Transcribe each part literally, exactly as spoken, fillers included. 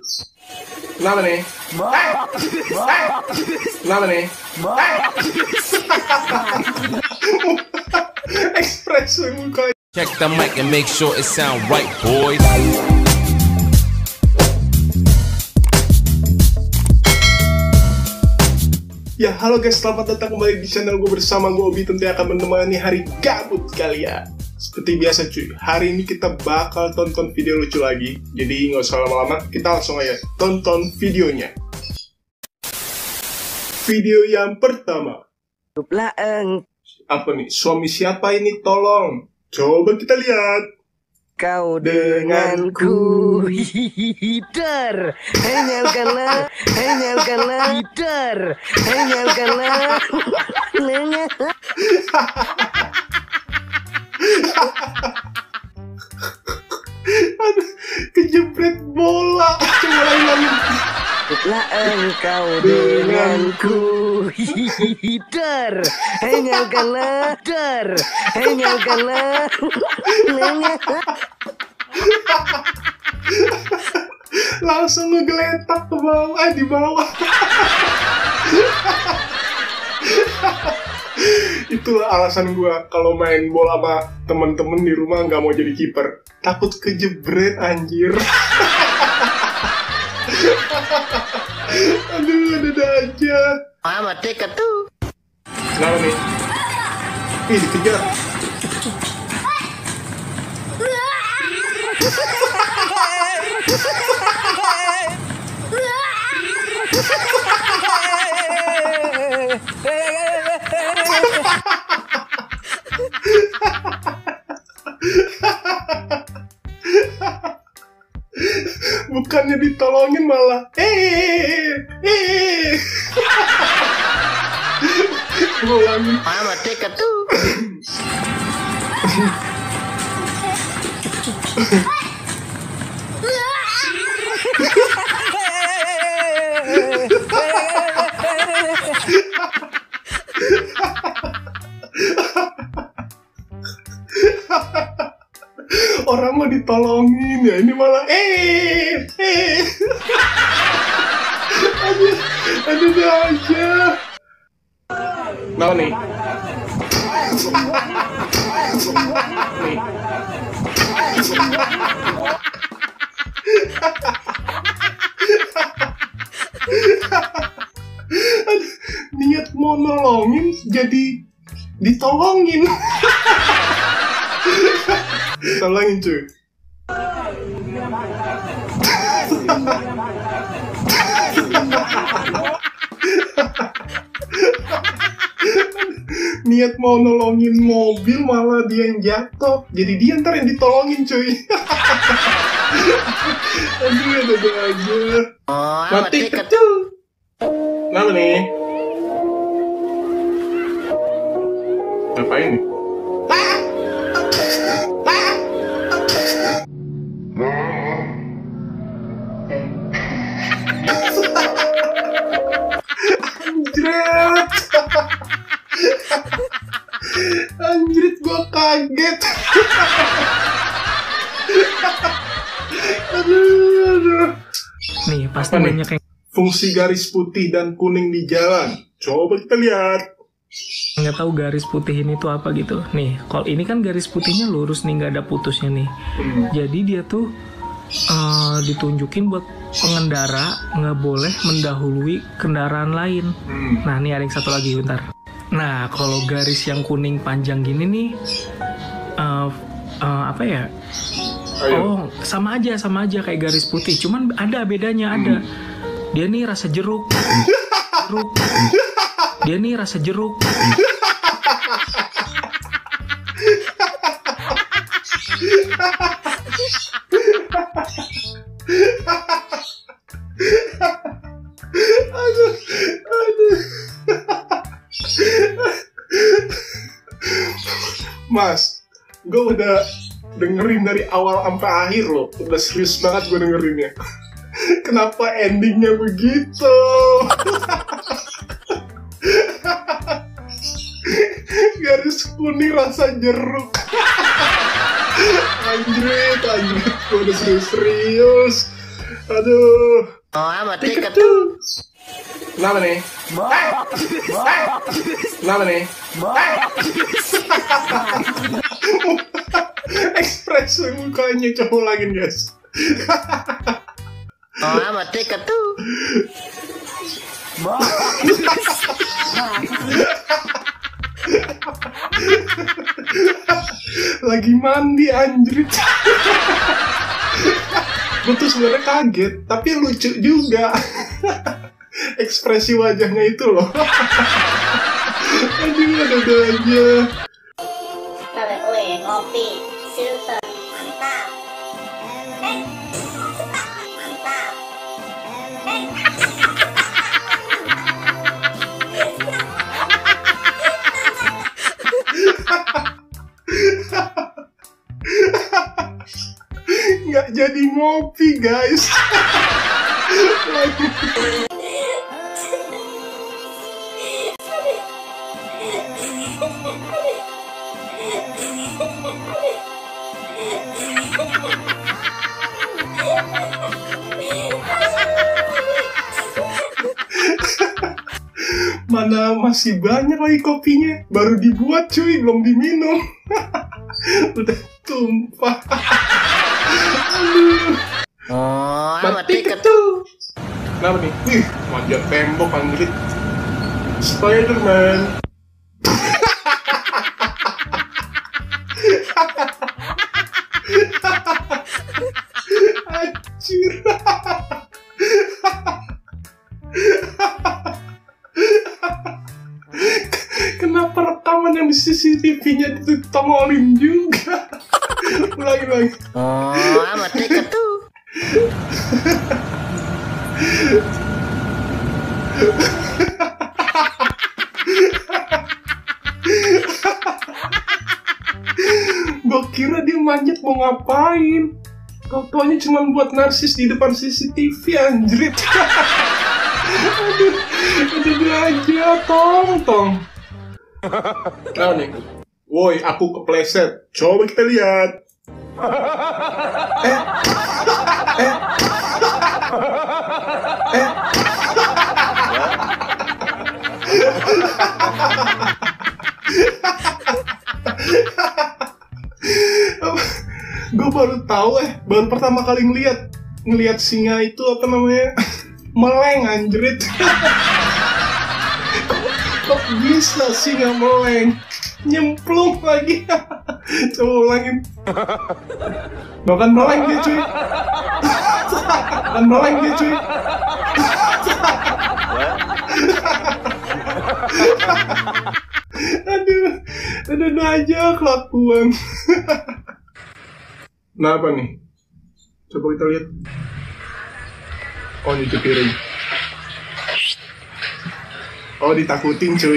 Kenapa nih? Hey! Hey! Kenapa nih? Hey! Ekspresi muka. Check the mic and make sure it sound right, boys. Ya, halo guys, selamat datang kembali di channel gue bersama gue Obi, tentunya akan menemani hari gabut kalian. Seperti biasa cuy, hari ini kita bakal tonton video lucu lagi. Jadi nggak usah lama-lama, kita langsung aja tonton videonya. Video yang pertama. Apa nih? Suami siapa ini? Tolong. Coba kita lihat. Kau denganku, hider, henyalkanlah, henyalkanlah, hider, henyalkanlah, Aduh, kejepret bola. Coba lagi. Lah engkau denganku, hider, henyalkanlah, hider, henyalkanlah, langsung ngegeletak ke bawah, eh, di bawah. Itulah alasan gue kalau main bola sama temen-temen di rumah nggak mau jadi kiper, takut kejebret anjir. Aduh, ada aja. Mama tiket tuh. Kenapa nih? Ih, dikejar. Bukannya ditolongin malah eh eh ngulangin. Mama tiket tuh. Orang mau ditolongin ya, ini malah eh eh aduh aduh aja. Nah nih nih aduh, niat mau nolongin jadi ditolongin. Tolongin cuy. Niat mau nolongin mobil malah dia yang jatuh, jadi dia ntar yang ditolongin cuy. Aduh, ada aja. Mati kecil. Kenapa nih? Ngapain nih? Anjrit. Anjrit, gua kaget. Aduh, aduh. Nih, pasti Apa banyak nih? yang Fungsi garis putih dan kuning di jalan. Coba kita lihat. nggak tahu garis putih ini tuh apa gitu. Nih, kalau ini kan garis putihnya lurus nih, nggak ada putusnya nih. Hmm. Jadi dia tuh uh, ditunjukin buat pengendara nggak boleh mendahului kendaraan lain. Hmm. Nah, nih ada yang satu lagi, bentar. Nah, kalau garis yang kuning panjang gini nih, uh, uh, apa ya? Ayo. Oh, sama aja, sama aja kayak garis putih. Cuman ada bedanya, ada. Dia nih rasa jeruk. Jeruk. Dia nih rasa jeruk. Aduh, aduh. Mas, gue udah dengerin dari awal sampai akhir loh. Udah serius banget gue dengerinnya. Kenapa endingnya begitu? Garis kuning rasa jeruk. Anjrit, anjrit, gue udah serius-serius. Aduh. Oh, I'm a Tiket ticket too. tuh. Kenapa nih? Eh, eh, Kenapa nih? Eh. Ekspresi mukanya coba lagi guys. Oh, I'm a ticket too. Lagi mandi anjrit. Gue tuh sebenarnya kaget, tapi lucu juga. Ekspresi wajahnya itu loh. Aduh, ada-ada aja. Wih, ngopi, super, mantap. Eh, mantap. Nggak jadi ngopi guys. Mana masih banyak lagi kopinya. Baru dibuat cuy, belum diminum. Udah tumpah. Aduh. Oh, I'm a Mati ticket tuh. too. Kenapa nih? Wih, manjat tembok anjrit. Spiderman. Anjir. Kenapa rekaman yang di C C T V-nya ditongolin juga? Ulangi lagi. Oh, I'm a ticket too. Gue kira dia manjat mau ngapain. Tau-taunya cuma buat narsis di depan C C T V anjrit. Aduh, aduh aja, tong, tong. Nah nih, woi aku kepleset. Coba kita lihat. Eh, eh, eh. Gue baru tahu eh, baru pertama kali ngeliat ngeliat singa itu apa namanya meleng anjrit. Kok bisa singa meleng? Nyemplung lagi. Coba ulangin. Bukan meleng dia cuy. Bukan meleng dia cuy. Aduh, aduh aja kelakuan. Nah apa nih? Coba kita lihat. Oh nyuci piring. Oh ditakutin cuy.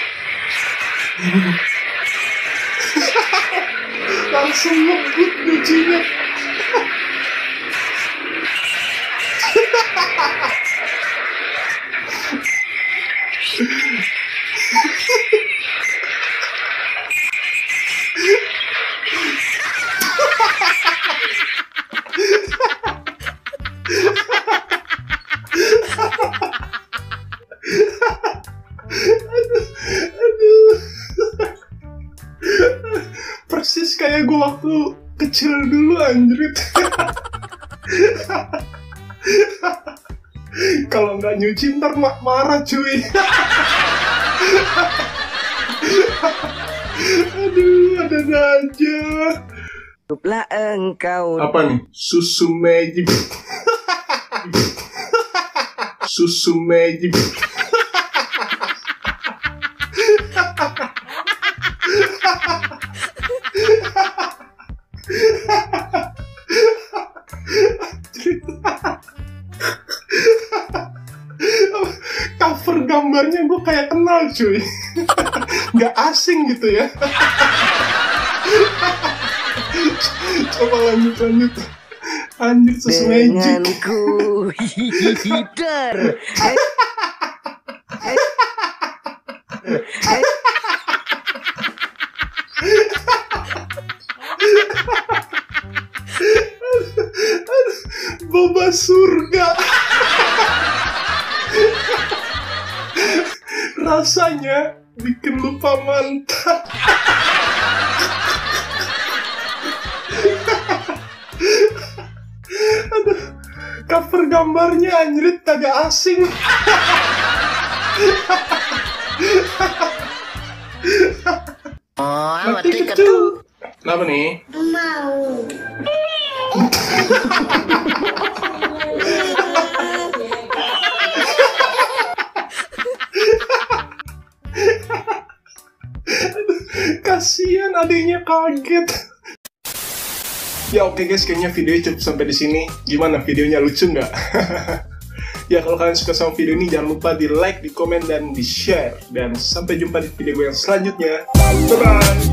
Langsung ngebut nyucinya. Persis kayak gue waktu kecil dulu anjrit. Kalau nggak nyuci ntar mak marah cuy. Aduh, ada aja. Hiduplah engkau. Apa nih? Susu magic. Susu magic. Cover gambarnya gue kayak kenal cuy. Nggak asing gitu ya. Coba lanjut lanjut. Anjir susu magic. Denganku hider. Hai. Hai. Hai. Boba sur. rasanya bikin lupa mantan. Aduh, cover gambarnya anjrit kagak asing. Oh, Mati ketu. Kenapa nih? Mau. Kasihan adiknya kaget. Ya oke guys, kayaknya videonya cukup sampai di sini. Gimana, videonya lucu nggak? Ya kalau kalian suka sama video ini jangan lupa di like, di komen, dan di share. Dan sampai jumpa di video gue yang selanjutnya. Bye bye.